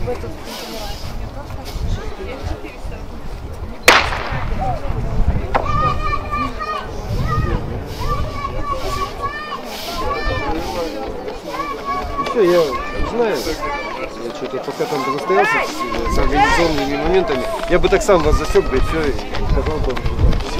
в этот Все, я знаю. Я что-то пока там застоялся с организационными моментами. Я бы так сам вас засек, да и все, и сказал бы.